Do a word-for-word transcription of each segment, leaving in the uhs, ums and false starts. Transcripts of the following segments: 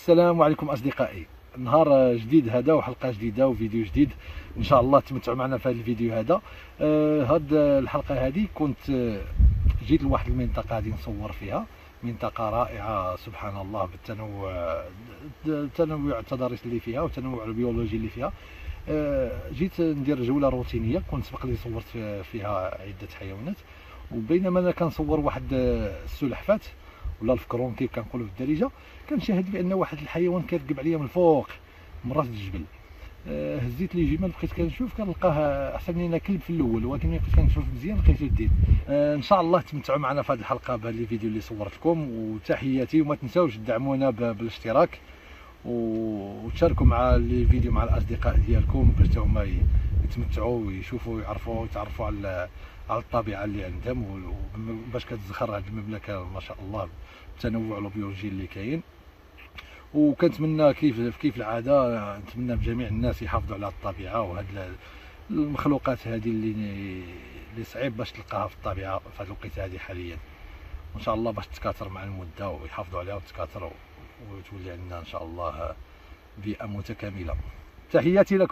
السلام عليكم اصدقائي. نهار جديد هذا وحلقه جديده وفيديو جديد، ان شاء الله تمتعوا معنا في هذا الفيديو هذا. آه هاد الحلقه هذه كنت آه جيت لواحد المنطقه غادي نصور فيها، منطقه رائعه سبحان الله بالتنوع تنوع التضاريس اللي فيها والتنوع البيولوجي اللي فيها. آه جيت ندير جوله روتينيه، كنت سبق لي صورت فيها عده حيوانات، وبينما انا كنصور واحد السلحفات ولا الفكرون كيف كنقولوا في الدارجه، كنشاهد بان واحد الحيوان كيركب عليا من الفوق من راس الجبل. أه هزيت لي جمال، بقيت كنشوف كنلقاه احسن مننا كلب في الاول، ولكن ملي بقيت كنشوف مزيان لقيتو جديد. أه ان شاء الله تمتعوا معنا في هذه الحلقه بهذا الفيديو اللي صورت لكم، وتحياتي، وما تنساوش تدعمونا بالاشتراك وتشاركوا مع الفيديو مع الاصدقاء ديالكم باش هما يتمتعوا ويشوفوا ويعرفوا ويتعرفوا على على الطبيعه اللي عندهم، وباش كتزخر هذه المملكه ما شاء الله التنوع البيولوجي اللي كاين. وكنتمنى كيف كيف العاده نتمنى بجميع الناس يحافظوا على الطبيعه وهاد المخلوقات هذه اللي اللي صعيب باش تلقاها في الطبيعه في هذه الوقيته هذه حاليا، وان شاء الله باش تكاثر مع المده ويحافظوا عليها وتكاثر وتولي عندنا ان شاء الله بيئه متكامله. تحياتي لكم.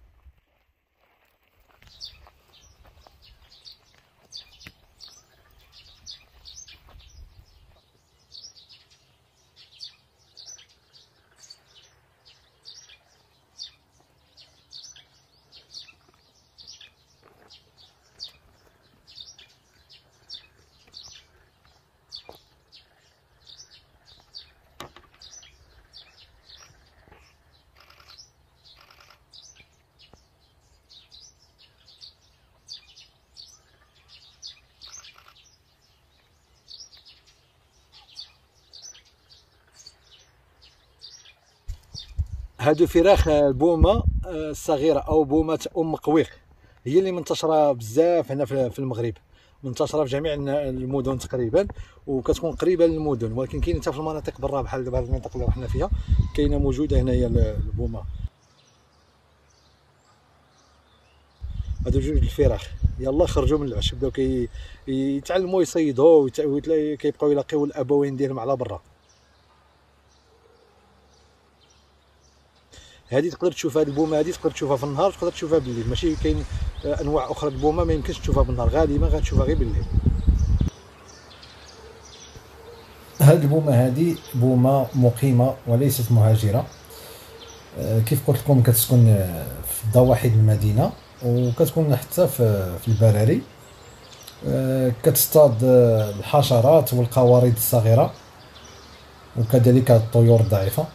هادو فراخ البومه الصغيره او بومه ام قويق، هي اللي منتشره بزاف هنا في المغرب، منتشره في جميع المدن تقريبا، وكتكون قريبه للمدن، ولكن كاين حتى في المناطق برا بحال دابا المنطقه اللي رحنا فيها كاينه موجوده هنايا البومه. هادو جوج الفراخ يلا خرجوا من العش، بداو كيتعلموا يصيدوا وكيبقاو يلاقيو الابوين ديالهم على برا. هذه تقدر تشوفها، هذه البومه هذه تقدر تشوفها في النهار وتقدر تشوفها بالليل، ماشي كاين انواع اخرى البومه ما يمكنش تشوفها بالنهار، غالبا غتشوفها غير بالليل. هذه البومه هذه بومه مقيمه وليست مهاجره، كيف قلت لكم كتسكن في ضواحي المدينه وكتكون حتى في البراري، كتصطاد الحشرات والقوارض الصغيره وكذلك الطيور الضعيفه.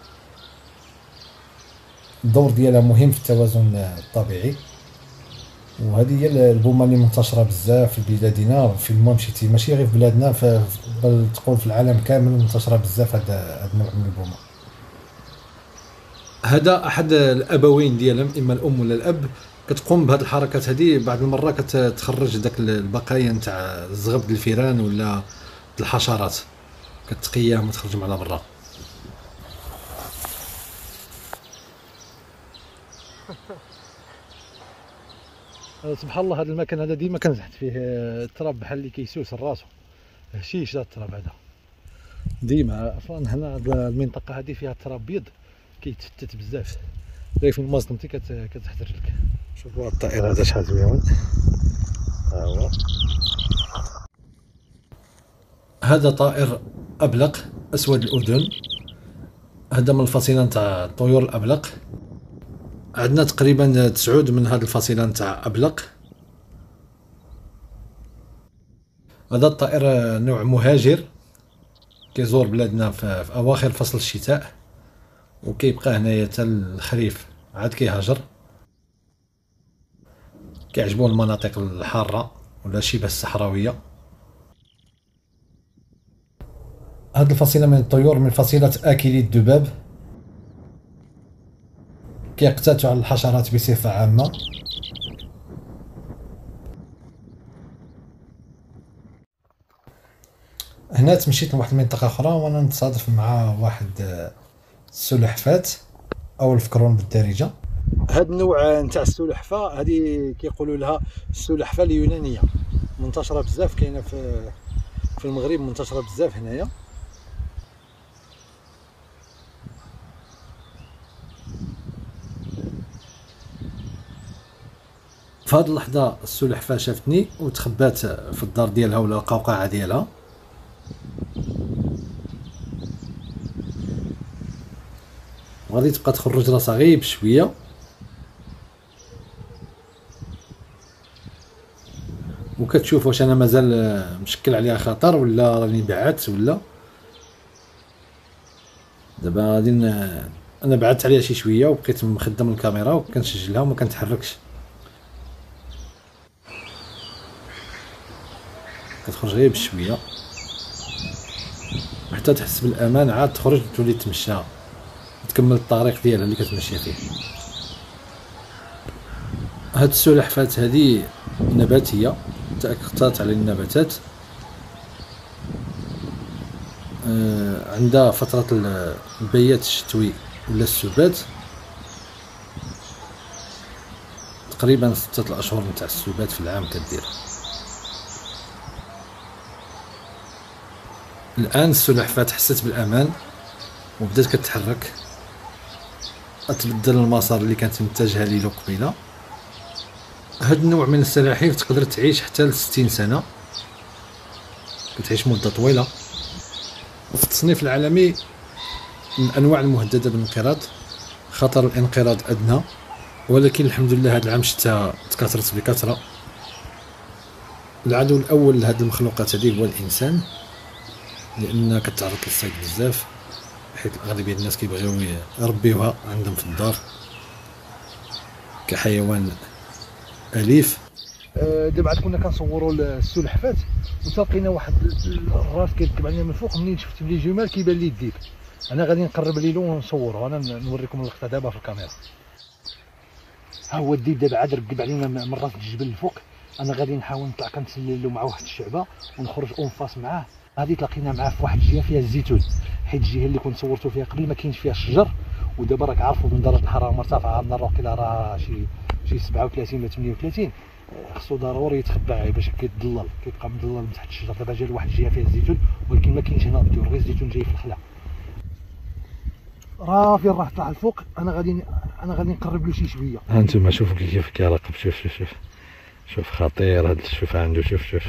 الدور ديالها مهم في التوازن الطبيعي، وهذه هي البومه اللي منتشره بزاف في بلادنا، في المهم مشيتي ماشي غير في بلادنا بل تقول في العالم كامل منتشره بزاف هذا هذا النوع من البومه. هذا احد الابوين ديالهم، اما الام ولا الاب، كتقوم بهذه الحركات هذه بعض المره كتخرج داك البقايا نتاع الزغب ديال الفيران ولا الحشرات، كتقياهم وتخرجهم على برا. سبحان الله، هذا المكان هذا ديما كنزحت فيه التراب بحال اللي كيسوس راسو، هشيش هذا التراب هذا ديما. اصلا هنا المنطقه هذه فيها التراب بيض كيتفتت بزاف، زي في المظلمتي كتحت رجلك. شوفوا هاد الطائره هذا شحال زوين، ها هو. هذا طائر ابلق اسود الاذن، هذا من الفصيله نتاع الطيور الابلق. عندنا تقريبا تسعود من هذه الفصيله نتاع ابلق. هذا الطائر نوع مهاجر، كيزور بلادنا في اواخر فصل الشتاء وكيبقى هنايا حتى الخريف عاد كيهاجر، كيعجبو المناطق الحاره ولا شبه الصحراويه. هذه الفصيله من الطيور من فصيله اكلي الذباب، كيقتاتوا على الحشرات بصفه عامه. هنا تمشيت لواحد المنطقه اخرى وانا نتصادف مع واحد السلحفات او الفكرون بالدارجه. هذا النوع نتاع السلحفاه هذه كيقولوا لها السلحفاه اليونانيه، منتشره بزاف، كاينه في في المغرب، منتشره بزاف هنايا. في هذه اللحظه السلحفاه شافتني وتخبات في الدار ديالها ولا القوقعه ديالها. وغادي تبقى تخرج راسها غير بشويه، وكتشوف واش انا مازال مشكل عليها خطر ولا راني بعدت. ولا دابا غادي انا بعدت عليها شي شويه وبقيت مخدم الكاميرا وكنسجلها وما كنتحركش. كتخرج غير بشويه حتى تحس بالامان، عاد تخرج تولي تمشى تكمل الطريق ديالها اللي كتمشي فيه. هاد السلحفات هذه نباتيه، تأكدت على النباتات. آه عندها فترة البيات الشتوي ولا السبات، تقريبا ستة الأشهر نتاع السبات في العام كدير. الآن السلحفاة حست بالأمان وبدات كتحرك، تبدل المسار اللي كانت متجهة ليه قبيله. هاد النوع من السلاحف تقدر تعيش حتى لستين سنة، كتعيش مدة طويلة. وفي التصنيف العالمي من الأنواع المهددة بالانقراض، خطر الانقراض أدنى، ولكن الحمد لله هاد العام شتا تكاثرت بكثرة. العدو الأول لهاد المخلوقات هذه هو الإنسان، لأن كتعرض للصيد بزاف، حيت أغلبية الناس كيبغيو يربيوها عندهم في الدار كحيوان أليف. دابا عاد كنا كنصوروا السلحفات وتلقينا واحد الراس كيركب علينا من فوق. منين شفت بلي جمال كيبان لي الديب، انا غادي نقرب ليه ونصوروا. انا نوريكم اللقطه دابا في الكاميرا. ها هو الديب دابا عاد ركب علينا من راس الجبل الفوق. انا غادي نحاول نطلع كنتسلل له مع واحد الشعبه ونخرج اونفاس معاه. غادي تلاقينا معاه في واحد الجهه فيها الزيتون، حيت الجهه اللي كنت صورتو فيها قبل ما كاينش فيها الشجر. ودابا راك عارفوا من درجه الحراره مرتفعه عندنا الروكيلا راه شي شي سبعة وثلاثين ولا ثمانية وثلاثين، خصو ضروري يتخبى باش كيتضلل، كيبقى مضلل من تحت الشجر. دابا جا لواحد الجهه فيها الزيتون، ولكن ما كاينش هنا الطيور، غير الزيتون جاي في الخلا. راه فين راه طلع الفوق. انا غادي انا غادي نقرب له شي شويه. ها انتم شوفوا كيف كيراقب. شوف شوف شوف شوف خطير هاد. شوف عنده. شوف شوف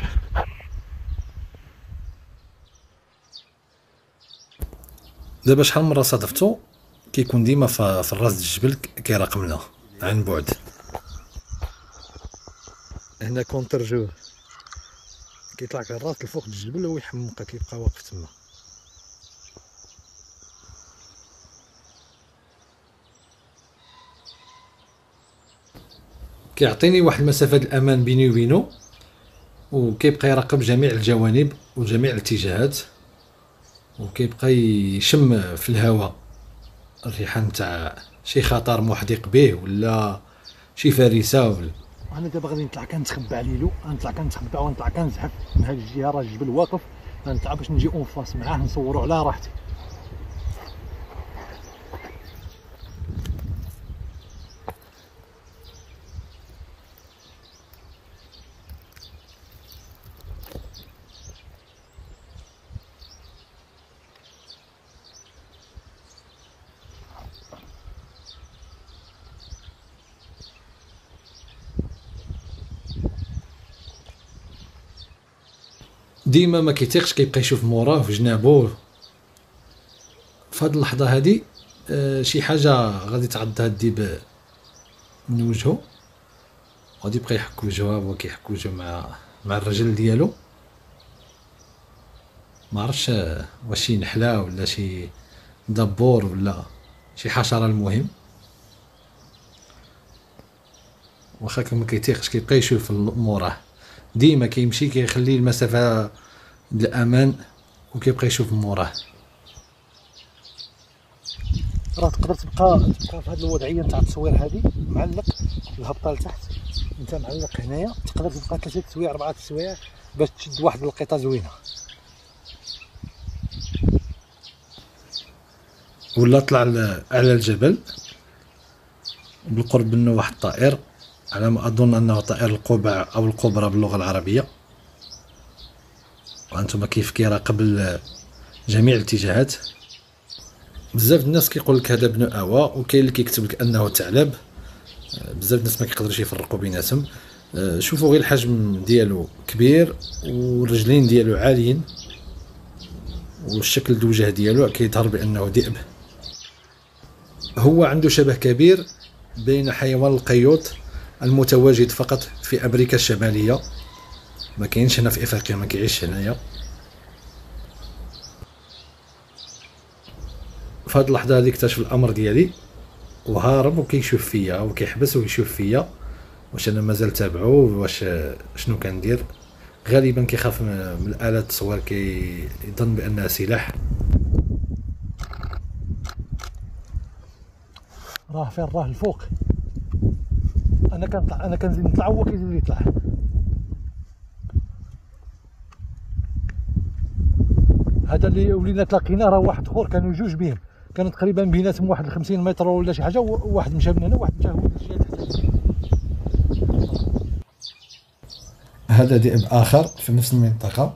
دابا شحال مره صادفتو كيكون ديما في الراس الجبل كيراقبنا عن بعد. هنا كونترجور كيطلع كالراس لفوق الجبل ويحمقك، كيبقى واقف تما. كيعطيني واحد المسافه الامان بيني وبينه، وكيبقى يراقب جميع الجوانب وجميع الاتجاهات، وكيبقى يشم في الهواء الريحان تاع شي خطر محدق به ولا شي فريسه. ولا انا دابا غادي نطلع كنتخبى عليلو، غنطلع كنتخبى ونطلع كنزحف من هاد الجهه، راه الجبل واقف، غنطلع باش نجي اون فاس معاه نصورو على راحتي. ديما ما كيتيقش، كيبقى يشوف موراه في جنابو. في هذه اللحظه هذه آه شي حاجه غادي تعض هاد الديب من وجهه، غادي يبقى يحك وجهه. هو كيحك وجهه مع مع الرجل ديالو. ما عرفتش واش شي نحله ولا شي دبور ولا شي حشره. المهم واخا ما كيتيقش كيبقى يشوف موراه، ديما كيمشي كيخلي المسافه الامان وكيبقى يشوف موراه. راه تقدر تبقى تبقى في هذه الوضعيه نتاع التصوير هذه، معلق الهبطه لتحت، انت معلق هنايا، تقدر تبقى ثلاثه سوايع اربعه سوايع باش تشد واحد اللقيطه زوينه. ولا طلع على الجبل بالقرب منه واحد الطائر، على ما اظن انه طائر القبع او القبره باللغه العربيه. وانتم كيف كيراقب جميع الاتجاهات. بزاف الناس كيقول لك هذا ابن اوا، وكاين اللي كيكتب لك انه ثعلب. بزاف الناس ما كيقدروش يفرقوا بيناتهم. شوفوا غير الحجم ديالو كبير والرجلين ديالو عاليين والشكل الوجه ديالو كيظهر بانه ذئب. هو عنده شبه كبير بين حيوان القيوط المتواجد فقط في امريكا الشماليه، ما كاينش هنا في افريقيا، ما كيعيش هنايا. في هذه اللحظه هذه اكتشف الامر ديالي وهارب وكيشوف فيا وكيحبس ويشوف فيا واش انا مازال تابعو، واش شنو كندير. غالبا كيخاف من الالات التصوير، كيظن بانها سلاح. راه فين راه الفوق، انا كنطلع انا كنزيد نطلع هو كيزيد يطلع. هذا اللي ولينا تلاقيناه راه واحد اخر، كانوا جوج بهم، كانوا تقريبا بيناتهم واحد خمسين متر ولا شي حاجه، وواحد مشى من هنا وواحد مشى هو الجهه الثانيه. هذا ذئب اخر في نفس المنطقه.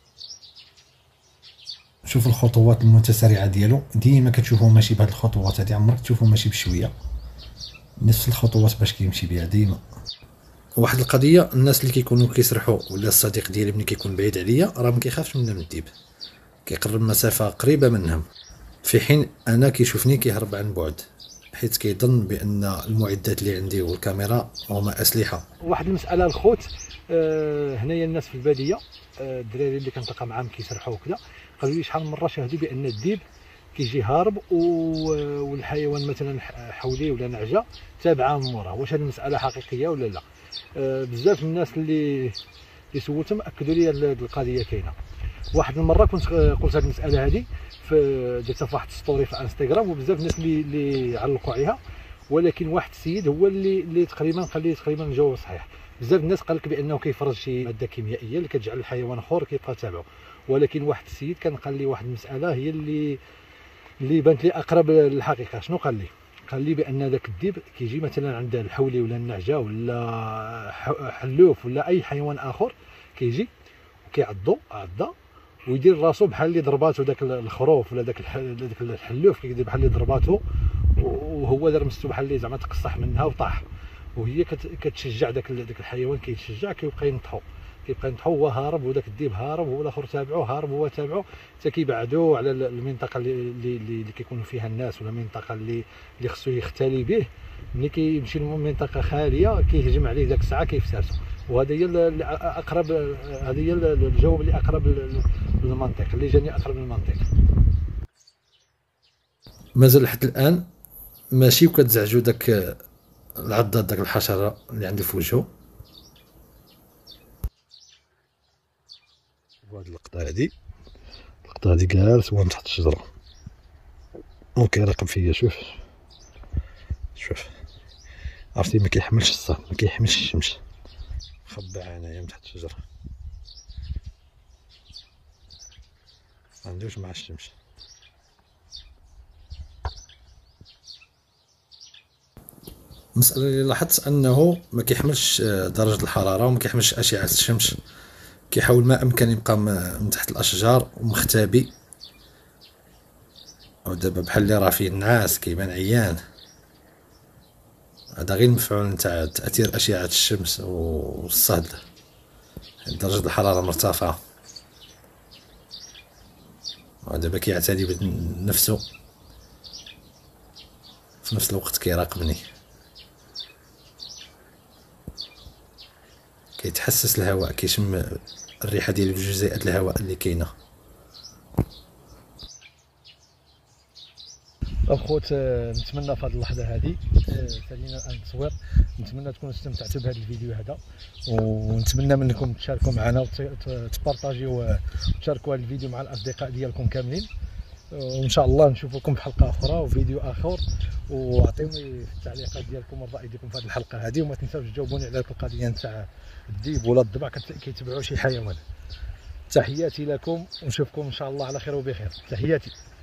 شوف الخطوات المتسارعه ديالو، ديما كتشوفوه ماشي بهاد الخطوات هادي، عمرك تشوفوه ماشي بشويه، نفس الخطوات باش كيمشي بها ديما. واحد القضيه، الناس اللي كيكونوا كيسرحوا ولا الصديق ديالي ملي كيكون بعيد عليا راه ما كيخافش من الذئب، كيقرب مسافه قريبه منهم، في حين انا كيشوفني كيهرب عن بعد، حيت كيظن بان المعدات اللي عندي والكاميرا هما اسلحه. واحد المساله الخوت، آه هنايا الناس في الباديه، آه الدراري اللي كنتلاقى معاهم كيسرحوا وكذا، قالوا لي شحال من مره شاهدوا بان الذئب كيجي هارب والحيوان مثلا حوليه ولا نعجه تابعه من موراه. واش هذه المساله حقيقيه ولا لا؟ آه بزاف من الناس اللي اللي سولتهم اكدوا لي هذه القضيه كاينه. واحد المره كنت قلت هذه المساله هذه في درتها في واحد ستوري في انستغرام، وبزاف الناس اللي اللي علقوا عليها، ولكن واحد السيد هو اللي اللي تقريبا قال لي تقريبا الجواب صحيح. بزاف الناس قال لك بانه كيفرز شي ماده كيميائيه اللي كتجعل الحيوان اخر كيبقى تابعه، ولكن واحد السيد كان قال لي واحد المساله هي اللي اللي بانت لي اقرب للحقيقه. شنو قال لي؟ قال لي بان ذاك الذئب كيجي مثلا عند الحولي ولا النعجه ولا حلوف ولا اي حيوان اخر، كيجي وكيعضو عضه ويدير راسو بحال اللي ضرباتو داك الخروف ولا داك داك الحلوف، كيدير بحال اللي ضرباتو وهو دار مستو بحال اللي زعما تقصح منها وطاح، وهي كتشجع داك داك الحيوان، كيتشجع كيبقى ينطحو كيبقى ينطحو هو هارب، وداك الذئب هارب وهو الاخر تابعو هارب هو تابعو، حتى كيبعدوا على المنطقه اللي اللي, اللي كيكونوا فيها الناس ولا المنطقه اللي اللي خصو يختلي به. ملي كيمشي لمنطقه خاليه كيهجم عليه داك الساعه كيفترسو. وهذا هي الاقرب، هذا هي الجواب اللي اقرب للمنطق، اللي جاني اقرب للمنطق. مازال لحد الان ماشي وكتزعجو داك العضات داك الحشره اللي عنده في وجهه. وهاد اللقطه هادي اللقطه هادي جالس هو تحت الشجره وكيراقب فيا. شوف شوف عرفتي ما كيحملش الصهد، ما كيحملش الشمس، خبع هنايا من تحت الشجره، ما عندوش مع الشمس. المسألة اللي لاحظت انه ما كيحملش درجة الحرارة وما كيحملش اشعة الشمس، كيحاول ما امكن يبقى من تحت الاشجار ومختبي، ودابا بحال اللي راه فيه النعاس كيبان عيان. هذا غير مفعول نتاع تاثير اشعة الشمس والصهد، درجة الحرارة مرتفعة، ودابا كيعتدي بنفسه في نفس الوقت كيراقبني، كيتحسس الهواء، كيشم الريحه ديال جزيئات الهواء اللي كاينه. اخوت نتمنى في هذه اللحظه هذه سالينا الان التصوير، نتمنى تكونوا استمتعتوا بهذا الفيديو هذا، ونتمنى منكم تشاركوا معنا وتبارطاجيو وتشاركوا هذا الفيديو مع الاصدقاء ديالكم كاملين، وان شاء الله نشوفكم في حلقه اخرى وفيديو اخر. واعطيوني في التعليقات ديالكم الراي ديالكم في هذه الحلقه هذه، وما تنساوش تجاوبوني على القضيه نتاع الذئب ولا الضبع كيتبعوا شي حيوان. تحياتي لكم ونشوفكم ان شاء الله على خير وبخير. تحياتي.